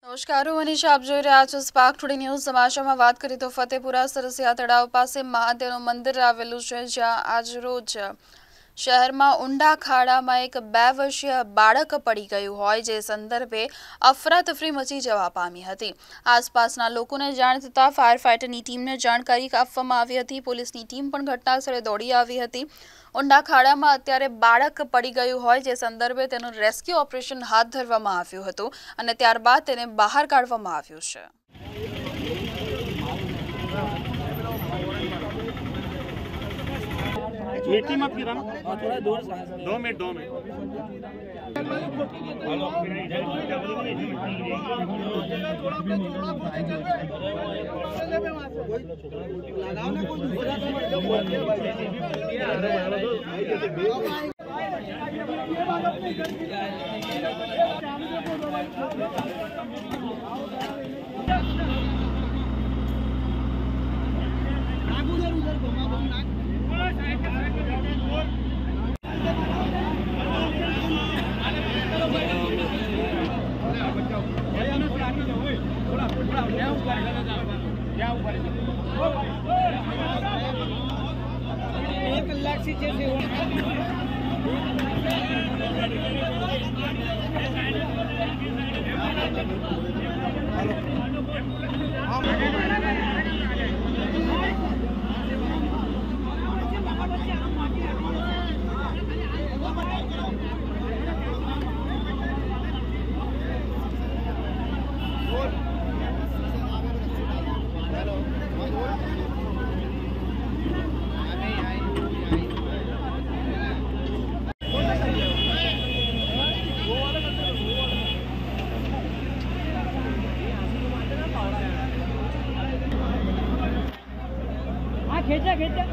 નમસ્કાર, હું મનીષા, આપ જોઈ રહ્યા છો સ્પાર્ક ટુડે ન્યૂઝ। સમાચારમાં વાત કરીએ તો ફતેપુરા સરસિયા તળાવ પાસે મહાદેવનું મંદિર આવેલું છે, જ્યાં આજરોજ શહેરમાં ઊંડા ખાડામાં એક 2 વર્ષીય બાળક પડી ગયું હોય, જે સંદર્ભે અફરાતફરી મચી જવા પામી હતી। આસપાસના લોકોને જાણ થતાં ફાયર ફાઇટરની ટીમને જાણકારી આપવામાં આવી હતી। પોલીસની ટીમ પણ ઘટનાસ્થળે દોડી આવી હતી। ઊંડા ખાડામાં અત્યારે બાળક પડી ગયું હોય, જે સંદર્ભે તેનું રેસ્ક્યુ ઓપરેશન હાથ ધરવામાં આવ્યું હતું અને ત્યારબાદ તેને બહાર કાઢવામાં આવ્યું છે। मीटिंग मत गिरा थोड़ा दूर 2 मिनट खेचा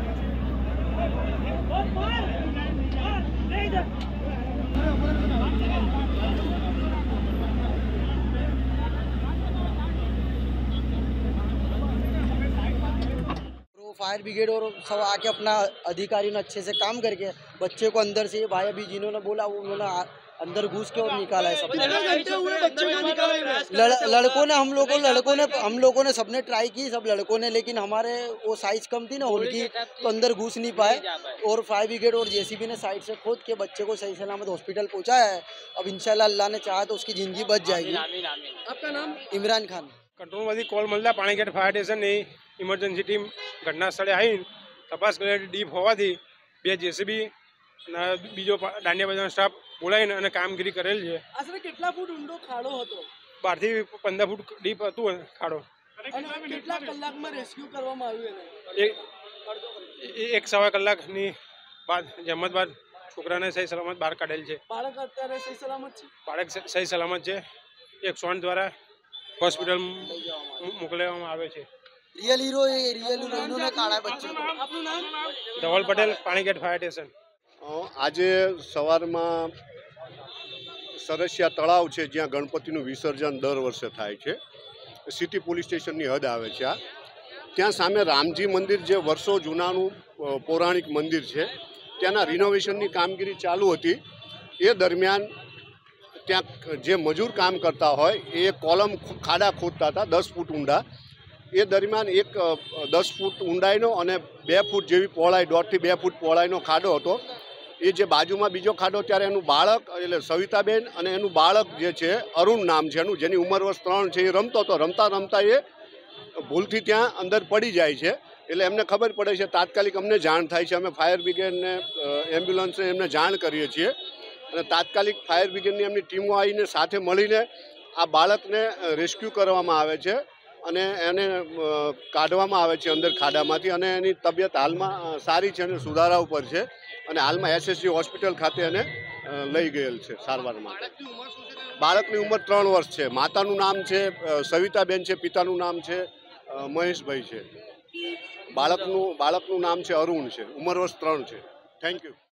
फायर ब्रिगेड और सब आके अपना अधिकारियों ने अच्छे से काम करके बच्चे को अंदर से, भाई अभी जिन्होंने बोला वो उन्होंने अंदर घुस के और निकाला है। सब लड़कों ने हम लोगों ने सबने ट्राई की, सब लड़कों ने, लेकिन हमारे वो साइज कम थी ना होल की, तो अंदर घुस नहीं पाए। और फायर ब्रिगेड और जेसीबी ने साइड से खोद के बच्चे को सही सलामत हॉस्पिटल पहुंचाया है। अब इंशाल्लाह अल्लाह ने चाहा तो उसकी जिंदगी बच जाएगी। आपका नाम? इमरान खान। कंट्रोलમાંથી કોલ મળતા પાણીગેટ ફાયર સ્ટેશનની ઇમરજન્સી ટીમ ઘટના સ્થળે આવી તપાસ કરી ડીપ હોવાથી 2 જેસીબી અને બીજો દાંડિયા બજારનો સ્ટાફ બોલાવીને અને કામગીરી કરેલ છે। આશરે કેટલા ફૂટ ઊંડો ખાડો હતો? 12 થી 15 ફૂટ ડીપ હતું ખાડો। અને કેટલા કલાકમાં રેસ્ક્યુ કરવામાં આવ્યું એને? એક સવા કલાકની બાદ જમત બાદ છોકરાને સહી સલામત બહાર કાઢેલ છે। બાળક અત્યારે સહી સલામત છે? બાળક સહી સલામત છે। 108 દ્વારા હોસ્પિટલ મોકલવામાં આવે છે। रियल हीरो इन्होंने काढ़ा है बच्चे को। આપનું નામ? Dhaval Patel, Panigate fire station. આજે સવારમાં સરસિયા તળાવ છે, જ્યાં ગણપતિનું વિસર્જન દર વર્ષે થાય છે, સિટી પોલીસ સ્ટેશનની હદ આવે છે આ, ત્યાં સામે રામજી મંદિર જે વર્ષો જૂનાનું પૌરાણિક મંદિર છે, ત્યાંના રિનોવેશનની કામગીરી ચાલુ હતી। એ દરમિયાન ત્યાં જે મજૂર કામ કરતા હોય એ કોલમ ખાડા ખોદતા હતા 10 ફૂટ ઊંડા। એ દરમિયાન એક 10 ફૂટ ઊંડાઈનો અને 2 ફૂટ જેવી પહોળાઈ, 1.5 થી 2 ફૂટ પહોળાઈનો ખાડો હતો। એ જે બાજુમાં બીજો ખાડો, ત્યારે એનું બાળક એટલે સવિતાબેન અને એનું બાળક જે છે અરુણ નામ છે એનું, જેની ઉંમર વર્ષ 3 છે, એ રમતો હતો। રમતા એ ભૂલથી ત્યાં અંદર પડી જાય છે। એટલે એમને ખબર પડે છે, તાત્કાલિક અમને જાણ થાય છે। અમે ફાયર બ્રિગેડને, એમ્બ્યુલન્સને એમને જાણ કરીએ છીએ અને તાત્કાલિક ફાયર બ્રિગેડની એમની ટીમો આવીને સાથે મળીને આ બાળકને રેસ્ક્યુ કરવામાં આવે છે અને એને કાઢવામાં આવે છે અંદર ખાડામાંથી। અને એની તબિયત હાલમાં સારી છે અને સુધારા ઉપર છે અને હાલમાં એસએસજી હોસ્પિટલ ખાતે એને લઈ ગયેલ છે સારવાર માટે। બાળકની ઉંમર 3 વર્ષ છે। માતાનું નામ છે સવિતાબેન છે, પિતાનું નામ છે મહેશભાઈ છે। બાળકનું નામ છે અરુણ છે, ઉંમર વર્ષ 3 છે। Thank you.